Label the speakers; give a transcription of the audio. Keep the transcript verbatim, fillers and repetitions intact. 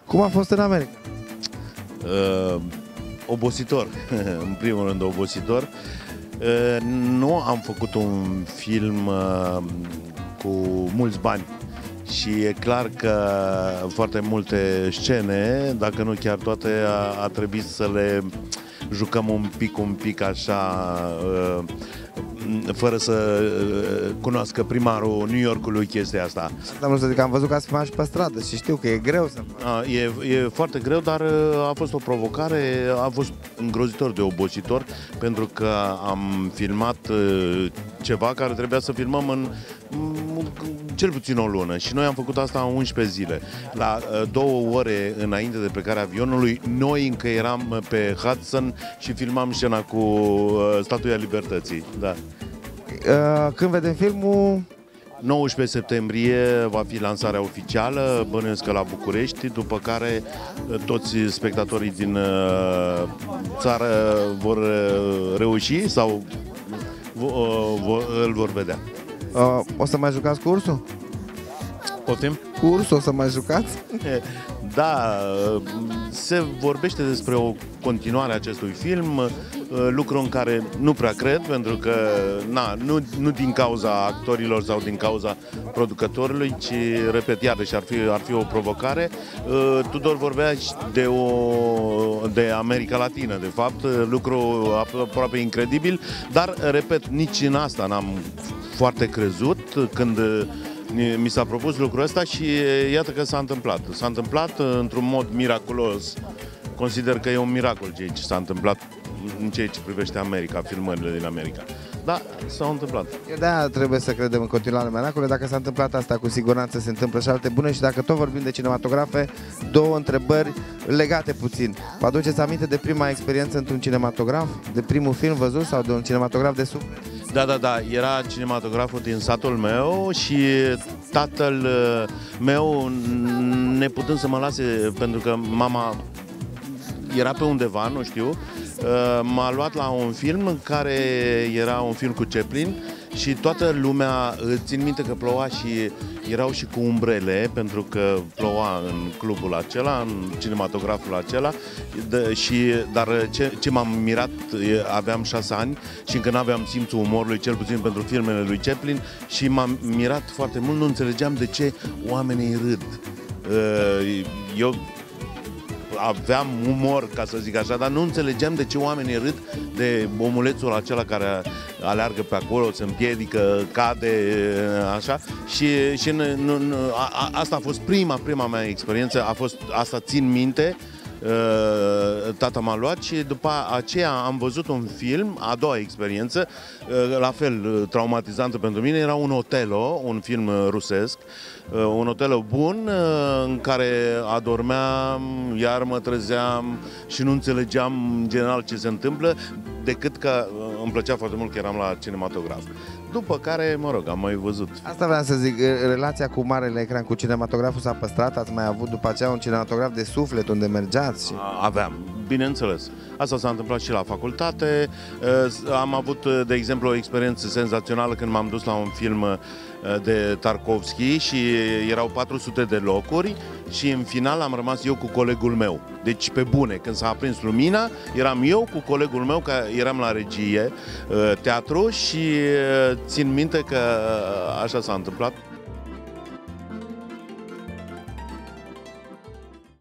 Speaker 1: Cum a fost în America?
Speaker 2: Uh, obositor, în primul rând obositor. Uh, nu am făcut un film uh, cu mulți bani și e clar că foarte multe scene, dacă nu chiar toate, a, a trebuit să le jucăm un pic, un pic așa, uh, fără să cunoască primarul New Yorkului chestia asta.
Speaker 1: Dar să zic, am văzut că ați filmat și pe stradă și știu că e greu să
Speaker 2: faci. E, e foarte greu, dar a fost o provocare, a fost îngrozitor de obositor, pentru că am filmat ceva care trebuia să filmăm în cel puțin o lună și noi am făcut asta în unsprezece zile. La două ore înainte de plecarea avionului, noi încă eram pe Hudson și filmam scena cu Statuia Libertății. Da.
Speaker 1: Când vedem filmul?
Speaker 2: nouăsprezece septembrie va fi lansarea oficială, bănuiesc că la București, după care toți spectatorii din țară vor reuși sau îl vor vedea.
Speaker 1: O să mai jucați cu ursul?
Speaker 2: Poftim?
Speaker 1: Cu ursul o să mai jucați?
Speaker 2: Da, se vorbește despre o continuare a acestui film, lucru în care nu prea cred, pentru că na, nu, nu din cauza actorilor sau din cauza producătorului, ci, repet, iarăși ar fi, ar fi o provocare. Tudor vorbea de, o, de America Latină, de fapt, lucru aproape incredibil, dar, repet, nici în asta n-am foarte crezut când mi s-a propus lucrul ăsta și iată că s-a întâmplat. S-a întâmplat într-un mod miraculos. Consider că e un miracol ceea ce s-a întâmplat în ceea ce privește America, filmările din America. Da, s-au întâmplat.
Speaker 1: De-aia trebuie să credem în continuare miracole. Dacă s-a întâmplat asta, cu siguranță se întâmplă și alte bune. Și dacă tot vorbim de cinematografe, două întrebări legate puțin. Vă aduceți aminte de prima experiență într-un cinematograf? De primul film văzut sau de un cinematograf de suflet?
Speaker 2: Da, da, da. Era cinematograful din satul meu și tatăl meu, neputând să mă lase, pentru că mama era pe undeva, nu știu, m-a luat la un film în care era un film cu Chaplin și toată lumea, țin minte că ploua și erau și cu umbrele, pentru că ploua în clubul acela, în cinematograful acela, de, și, dar ce, ce m-am mirat, aveam șase ani și încă n-aveam simțul umorului, cel puțin pentru filmele lui Chaplin, și m-am mirat foarte mult, nu înțelegeam de ce oamenii râd. Eu aveam umor, ca să zic așa, dar nu înțelegeam de ce oamenii râd de omulețul acela care aleargă pe acolo, se împiedică, cade, așa. Și, și nu, nu, a, asta a fost prima, prima mea experiență, a fost, asta țin minte. Tata m-a luat și după aceea am văzut un film, a doua experiență, la fel traumatizantă pentru mine, era un Otelo, un film rusesc, un Otelo bun în care adormeam, iar mă trezeam și nu înțelegeam în general ce se întâmplă, decât că îmi plăcea foarte mult că eram la cinematograf. După care, mă rog, am mai văzut.
Speaker 1: Asta vreau să zic, relația cu marele ecran, cu cinematograful s-a păstrat? Ați mai avut după aceea un cinematograf de suflet unde mergeați? Și...
Speaker 2: Aveam, bineînțeles. Asta s-a întâmplat și la facultate. Am avut, de exemplu, o experiență senzațională când m-am dus la un film de Tarkovski și erau patru sute de locuri și în final am rămas eu cu colegul meu. Deci pe bune, când s-a aprins lumina, eram eu cu colegul meu, că eram la regie, teatru, și țin minte că așa s-a întâmplat.